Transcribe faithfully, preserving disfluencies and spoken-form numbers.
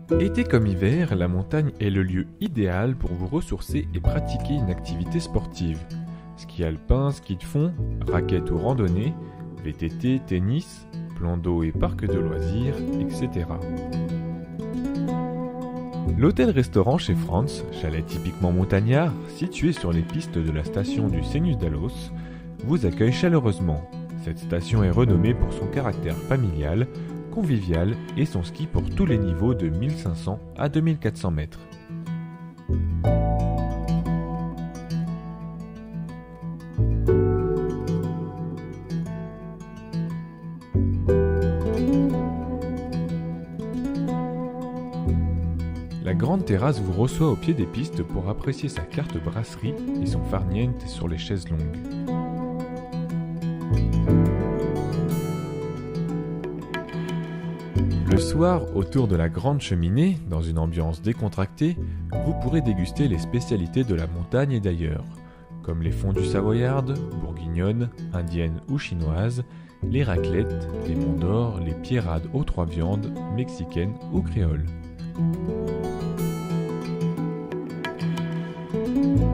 Été comme hiver, la montagne est le lieu idéal pour vous ressourcer et pratiquer une activité sportive. Ski alpin, ski de fond, raquettes ou randonnée, V T T, tennis, plan d'eau et parc de loisirs, et cetera. L'hôtel-restaurant chez Franz, chalet typiquement montagnard, situé sur les pistes de la station du Cegnus d'Alos, vous accueille chaleureusement. Cette station est renommée pour son caractère familial, convivial et son ski pour tous les niveaux de mille cinq cents à deux mille quatre cents mètres. La grande terrasse vous reçoit au pied des pistes pour apprécier sa carte brasserie et son farniente sur les chaises longues. Le soir, autour de la grande cheminée, dans une ambiance décontractée, vous pourrez déguster les spécialités de la montagne et d'ailleurs, comme les fondues savoyardes, bourguignonnes, indiennes ou chinoises, les raclettes, les monts d'or, les pierrades aux trois viandes, mexicaines ou créoles.